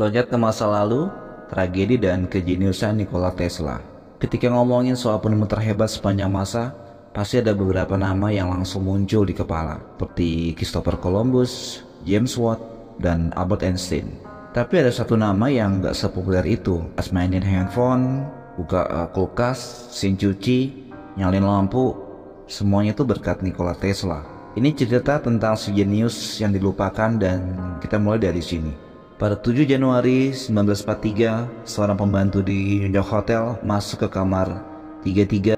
Loncat ke masa lalu, tragedi dan kejeniusan Nikola Tesla. Ketika ngomongin soal penemu terhebat sepanjang masa, pasti ada beberapa nama yang langsung muncul di kepala, seperti Christopher Columbus, James Watt, dan Albert Einstein. Tapi ada satu nama yang gak sepopuler itu. Pas mainin handphone, buka kulkas, mesin cuci, nyalin lampu, semuanya itu berkat Nikola Tesla. Ini cerita tentang si jenius yang dilupakan dan kita mulai dari sini. Pada 7 Januari 1943, seorang pembantu di New York Hotel masuk ke kamar 337.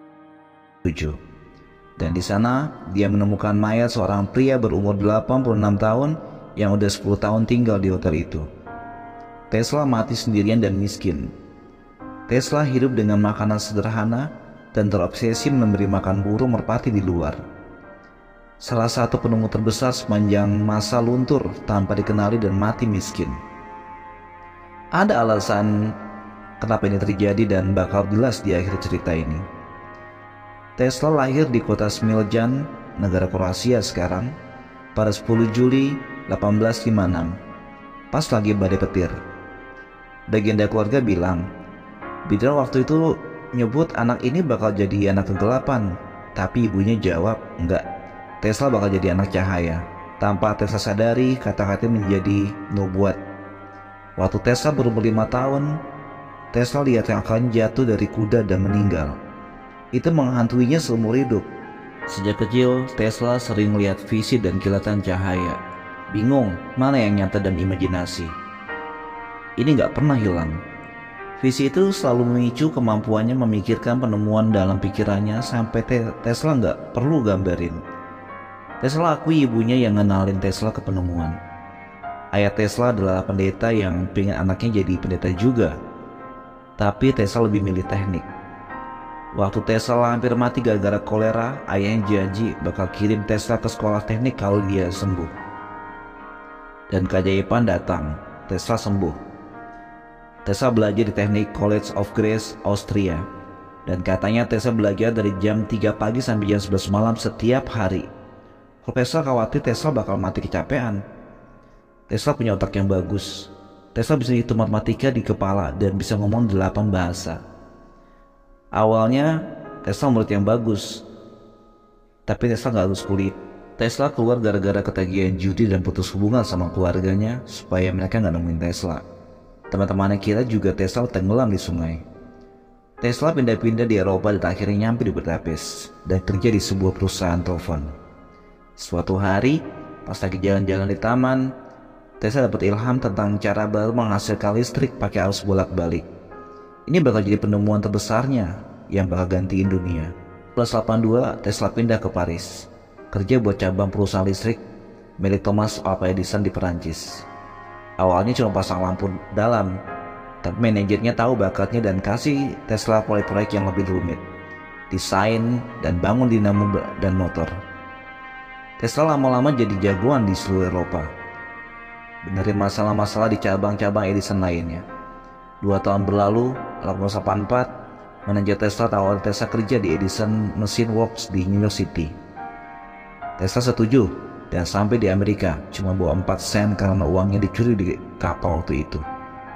Dan di sana dia menemukan mayat seorang pria berumur 86 tahun yang udah 10 tahun tinggal di hotel itu. Tesla mati sendirian dan miskin. Tesla hidup dengan makanan sederhana dan terobsesi memberi makan burung merpati di luar. Salah satu penemu terbesar sepanjang masa luntur tanpa dikenali dan mati miskin. Ada alasan kenapa ini terjadi dan bakal jelas di akhir cerita ini. Tesla lahir di kota Smiljan, negara Kroasia sekarang, pada 10 Juli 1856, pas lagi badai petir. Legenda keluarga bilang, bidan waktu itu nyebut anak ini bakal jadi anak kegelapan, tapi ibunya jawab, enggak, Tesla bakal jadi anak cahaya. Tanpa Tesla sadari, kata-kata menjadi nubuat. Waktu Tesla berumur 5 tahun, Tesla lihat yang akan jatuh dari kuda dan meninggal. Itu menghantuinya seumur hidup. Sejak kecil, Tesla sering lihat visi dan kilatan cahaya. Bingung mana yang nyata dan imajinasi. Ini gak pernah hilang. Visi itu selalu memicu kemampuannya memikirkan penemuan dalam pikirannya sampai Tesla gak perlu gambarin. Tesla akui ibunya yang ngenalin Tesla ke penemuan. Ayah Tesla adalah pendeta yang pengen anaknya jadi pendeta juga. Tapi Tesla lebih milih teknik. Waktu Tesla hampir mati gara-gara kolera, ayahnya janji bakal kirim Tesla ke sekolah teknik kalau dia sembuh. Dan keajaiban datang, Tesla sembuh. Tesla belajar di Teknik College of Grace, Austria. Dan katanya Tesla belajar dari jam 3 pagi sampai jam 11 malam setiap hari. Profesor khawatir Tesla bakal mati kecapean. Tesla punya otak yang bagus. Tesla bisa hitung matematika di kepala dan bisa ngomong 8 bahasa. Awalnya Tesla murid yang bagus, tapi Tesla gak lulus kuliah. Tesla keluar gara-gara ketagihan judi dan putus hubungan sama keluarganya supaya mereka gak nemuin Tesla. Teman-temannya kira juga Tesla tenggelam di sungai. Tesla pindah-pindah di Eropa dan akhirnya nyampe di Budapest dan kerja di sebuah perusahaan telepon. Suatu hari, pas lagi jalan-jalan di taman, Tesla dapat ilham tentang cara baru menghasilkan listrik pakai arus bolak-balik. Ini bakal jadi penemuan terbesarnya yang bakal gantiin dunia. Plus 82, Tesla pindah ke Paris, kerja buat cabang perusahaan listrik milik Thomas Alva Edison di Perancis. Awalnya cuma pasang lampu dalam, tapi manajernya tahu bakatnya dan kasih Tesla proyek-proyek yang lebih rumit, desain dan bangun dinamo dan motor. Tesla lama-lama jadi jagoan di seluruh Eropa, benerin masalah-masalah di cabang-cabang Edison lainnya. 2 tahun berlalu, 1884, manajer Tesla tawarin Tesla kerja di Edison Machine Works di New York City. Tesla setuju dan sampai di Amerika cuma bawa 4 sen karena uangnya dicuri di kapal waktu itu.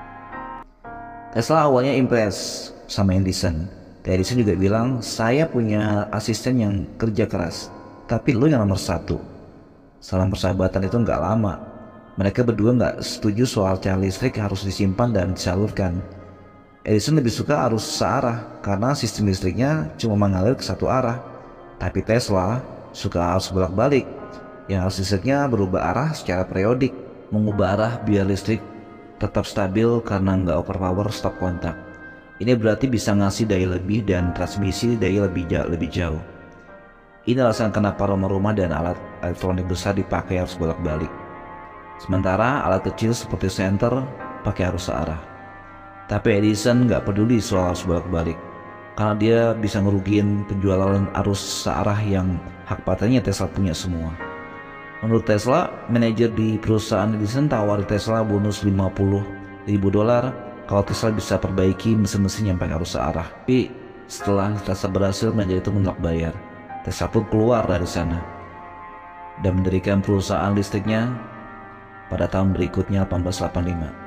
Tesla awalnya impress sama Edison. Edison juga bilang, saya punya asisten yang kerja keras, tapi lo yang nomor 1. Salam persahabatan itu nggak lama. Mereka berdua nggak setuju soal cahaya listrik harus disimpan dan disalurkan. Edison lebih suka arus searah karena sistem listriknya cuma mengalir ke satu arah. Tapi Tesla suka arus bolak-balik, yang arus listriknya berubah arah secara periodik. Mengubah arah biar listrik tetap stabil karena nggak overpower stop kontak. Ini berarti bisa ngasih daya lebih dan transmisi daya lebih jauh. Ini alasan kenapa rumah-rumah dan alat elektronik besar dipakai arus bolak-balik. Sementara alat kecil seperti senter pakai arus searah. Tapi Edison nggak peduli soal arus bolak-balik, karena dia bisa ngerugiin penjualan arus searah yang hak patentnya Tesla punya semua. Menurut Tesla, manajer di perusahaan Edison tawari Tesla bonus $50.000 kalau Tesla bisa perbaiki mesin-mesin yang pakai arus searah. Tapi setelah Tesla berhasil, manajer itu menolak bayar. Tesla pun keluar dari sana dan mendirikan perusahaan listriknya pada tahun berikutnya 1885.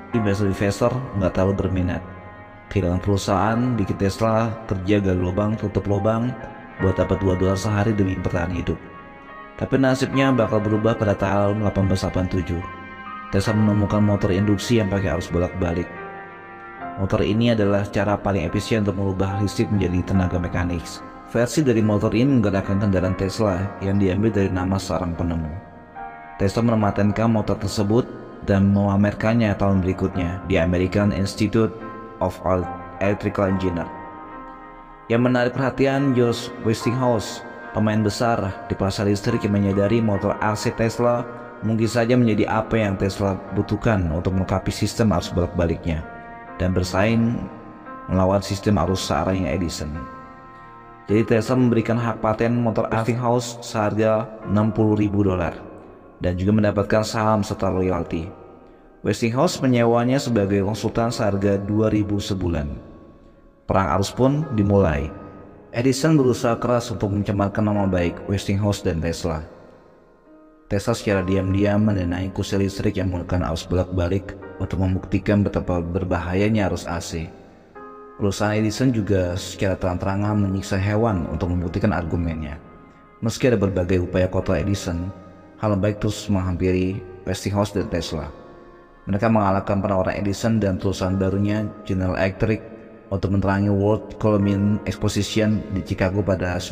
investor nggak terlalu berminat. Kehilangan perusahaan bikin Tesla kerja gali lubang tutup lubang buat dapat $2 sehari demi bertahan hidup. Tapi nasibnya bakal berubah pada tahun 1887. Tesla menemukan motor induksi yang pakai arus bolak-balik. Motor ini adalah cara paling efisien untuk mengubah listrik menjadi tenaga mekanis. Versi dari motor ini menggerakkan kendaraan Tesla yang diambil dari nama seorang penemu. Tesla mematenkan motor tersebut dan memamerkannya tahun berikutnya di American Institute of Electrical Engineer. Yang menarik perhatian George Westinghouse, pemain besar di pasar listrik yang menyadari motor RC Tesla mungkin saja menjadi apa yang Tesla butuhkan untuk melengkapi sistem arus bolak-baliknya dan bersaing melawan sistem arus searahnya Edison. Jadi Tesla memberikan hak paten motor Westinghouse seharga $60.000 dan juga mendapatkan saham serta royalti. Westinghouse menyewanya sebagai konsultan seharga $2.000 sebulan. Perang arus pun dimulai. Edison berusaha keras untuk mencemarkan nama baik Westinghouse dan Tesla. Tesla secara diam-diam mendanai kursi listrik yang menggunakan arus bolak-balik untuk membuktikan betapa berbahayanya arus AC. Perusahaan Edison juga secara terang-terangan menyiksa hewan untuk membuktikan argumennya. Meski ada berbagai upaya kontra Edison, hal baik terus menghampiri Westinghouse dan Tesla. Mereka mengalahkan penawaran Edison dan perusahaan barunya General Electric untuk menerangi World Columbian Exposition di Chicago pada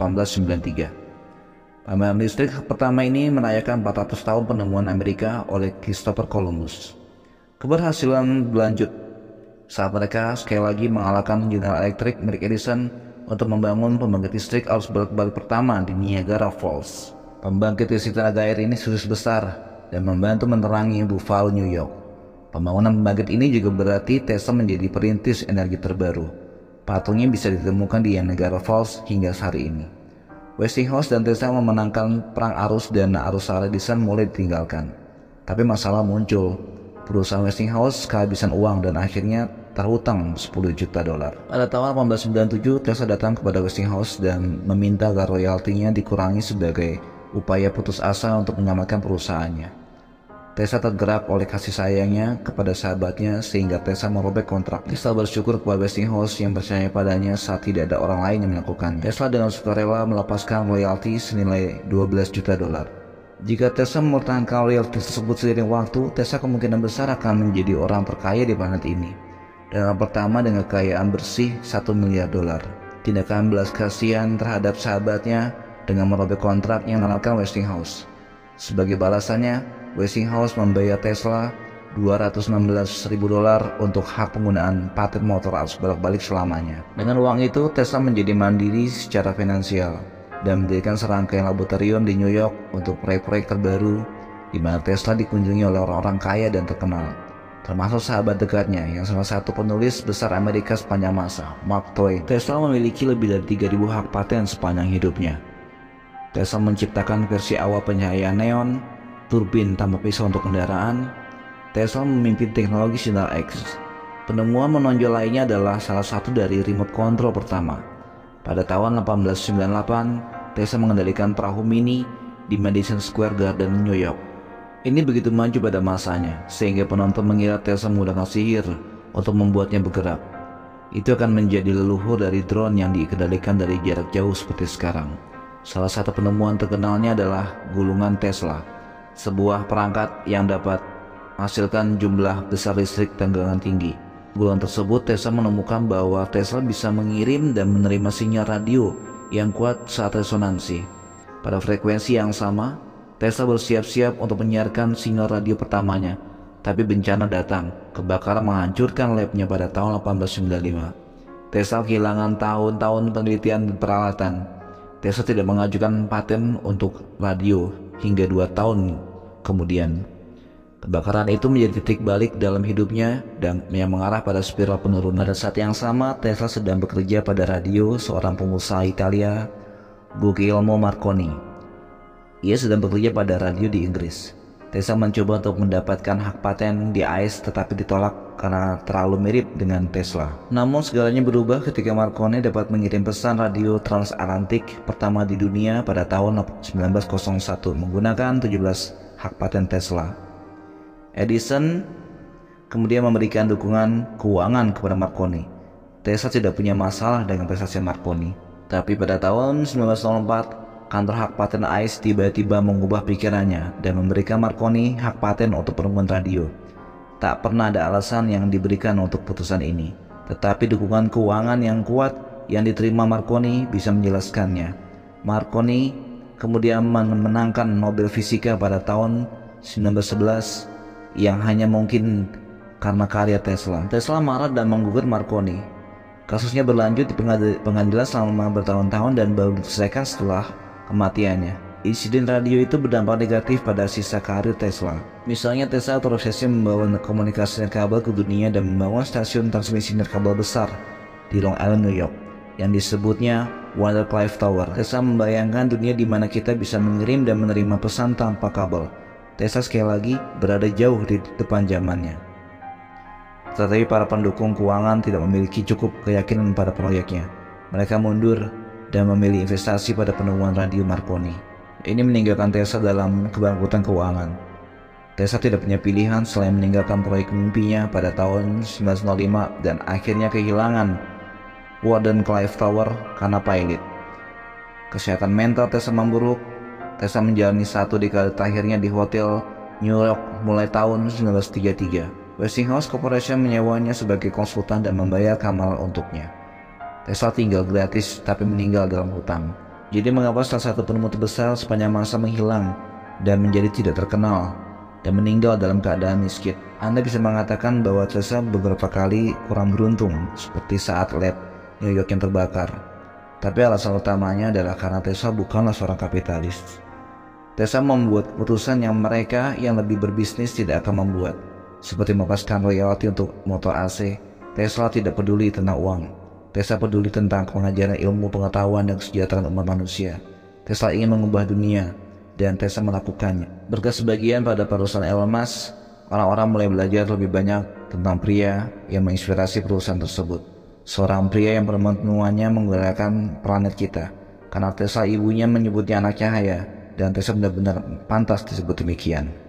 1893. Pameran listrik pertama ini merayakan 400 tahun penemuan Amerika oleh Christopher Columbus. Keberhasilan berlanjut saat mereka sekali lagi mengalahkan General Electric milik Edison untuk membangun pembangkit listrik arus bolak-balik pertama di Niagara Falls. Pembangkit listrik tenaga air ini sukses besar dan membantu menerangi Buffalo, New York. Pembangunan pembangkit ini juga berarti Tesla menjadi perintis energi terbaru. Patungnya bisa ditemukan di Niagara Falls hingga hari ini. Westinghouse dan Tesla memenangkan perang arus dan arus searah Edison mulai ditinggalkan. Tapi masalah muncul. Perusahaan Westinghouse kehabisan uang dan akhirnya terhutang $10 juta. Pada tahun 1897, Tesla datang kepada Westinghouse dan meminta agar royaltinya dikurangi sebagai upaya putus asa untuk menyelamatkan perusahaannya. Tesla tergerak oleh kasih sayangnya kepada sahabatnya sehingga Tesla merobek kontrak. Tesla bersyukur kepada Westinghouse yang percaya padanya saat tidak ada orang lain yang melakukan. Tesla dengan sukarela melepaskan royalti senilai $12 juta. Jika Tesla mempertahankan royalti tersebut seiring waktu, Tesla kemungkinan besar akan menjadi orang terkaya di planet ini. Dan orang pertama dengan kekayaan bersih $1 miliar. Tindakan belas kasihan terhadap sahabatnya dengan merobek kontrak yang dilakukan Westinghouse. Sebagai balasannya, Westinghouse membayar Tesla $216.000 untuk hak penggunaan paten motor arus bolak-balik selamanya. Dengan uang itu, Tesla menjadi mandiri secara finansial dan mendirikan serangkaian laboratorium di New York untuk proyek-proyek terbaru, di mana Tesla dikunjungi oleh orang-orang kaya dan terkenal, termasuk sahabat dekatnya yang salah satu penulis besar Amerika sepanjang masa, Mark Twain. Tesla memiliki lebih dari 3.000 hak paten sepanjang hidupnya. Tesla menciptakan versi awal pencahayaan neon, turbin tanpa pisau untuk kendaraan. Tesla memimpin teknologi sinar X. Penemuan menonjol lainnya adalah salah satu dari remote control pertama. Pada tahun 1898, Tesla mengendalikan perahu mini di Madison Square Garden, New York. Ini begitu maju pada masanya, sehingga penonton mengira Tesla menggunakan sihir untuk membuatnya bergerak. Itu akan menjadi leluhur dari drone yang dikendalikan dari jarak jauh seperti sekarang. Salah satu penemuan terkenalnya adalah gulungan Tesla, sebuah perangkat yang dapat menghasilkan jumlah besar listrik tenggangan tinggi. Gulungan tersebut Tesla menemukan bahwa Tesla bisa mengirim dan menerima sinyal radio yang kuat saat resonansi. Pada frekuensi yang sama, Tesla bersiap-siap untuk menyiarkan sinyal radio pertamanya. Tapi bencana datang, kebakaran menghancurkan labnya pada tahun 1895. Tesla kehilangan tahun-tahun penelitian dan peralatan. Tesla tidak mengajukan paten untuk radio hingga 2 tahun kemudian. Kebakaran itu menjadi titik balik dalam hidupnya dan yang mengarah pada spiral penurunan. Pada saat yang sama, Tesla sedang bekerja pada radio seorang pengusaha Italia, Guglielmo Marconi. Ia sedang bekerja pada radio di Inggris. Tesla mencoba untuk mendapatkan hak paten di AS tetapi ditolak karena terlalu mirip dengan Tesla. Namun segalanya berubah ketika Marconi dapat mengirim pesan radio transatlantik pertama di dunia pada tahun 1901 menggunakan 17 hak paten Tesla. Edison kemudian memberikan dukungan keuangan kepada Marconi. Tesla tidak punya masalah dengan prestasi Marconi. Tapi pada tahun 1904, kantor hak paten ICE tiba-tiba mengubah pikirannya dan memberikan Marconi hak paten untuk penemuan radio. Tak pernah ada alasan yang diberikan untuk putusan ini, tetapi dukungan keuangan yang kuat yang diterima Marconi bisa menjelaskannya. Marconi kemudian memenangkan Nobel Fisika pada tahun 1911 yang hanya mungkin karena karya Tesla. Tesla marah dan menggugat Marconi. Kasusnya berlanjut di pengadilan selama bertahun-tahun dan baru diselesaikan setelah kematiannya. Insiden radio itu berdampak negatif pada sisa karir Tesla. Misalnya Tesla terobsesi membawa komunikasi nirkabel ke dunia dan membangun stasiun transmisi nirkabel besar di Long Island, New York yang disebutnya Wardenclyffe Tower. Tesla membayangkan dunia di mana kita bisa mengirim dan menerima pesan tanpa kabel. Tesla sekali lagi berada jauh di depan zamannya. Tetapi para pendukung keuangan tidak memiliki cukup keyakinan pada proyeknya. Mereka mundur dan memilih investasi pada penemuan radio Marconi. Ini meninggalkan Tesla dalam kebangkrutan keuangan. Tesla tidak punya pilihan selain meninggalkan proyek mimpinya pada tahun 1905 dan akhirnya kehilangan Wardenclyffe Tower karena pilot. Kesehatan mental Tesla memburuk. Tesla menjalani satu dekade terakhirnya di hotel New York mulai tahun 1933. Westinghouse Corporation menyewanya sebagai konsultan dan membayar kamar untuknya. Tesla tinggal gratis tapi meninggal dalam hutang. Jadi mengapa salah satu penemu terbesar sepanjang masa menghilang dan menjadi tidak terkenal dan meninggal dalam keadaan miskin? Anda bisa mengatakan bahwa Tesla beberapa kali kurang beruntung seperti saat lab New York yang terbakar. Tapi alasan utamanya adalah karena Tesla bukanlah seorang kapitalis. Tesla membuat keputusan yang mereka yang lebih berbisnis tidak akan membuat. Seperti melepaskan royalti untuk motor AC, Tesla tidak peduli tentang uang. Tesla peduli tentang pengajaran ilmu pengetahuan dan kesejahteraan umat manusia. Tesla ingin mengubah dunia, dan Tesla melakukannya. Berkat sebagian pada perusahaan Elon Musk, orang-orang mulai belajar lebih banyak tentang pria yang menginspirasi perusahaan tersebut. Seorang pria yang penemuannya menggerakkan planet kita. Karena Tesla ibunya menyebutnya anak cahaya, dan Tesla benar-benar pantas disebut demikian.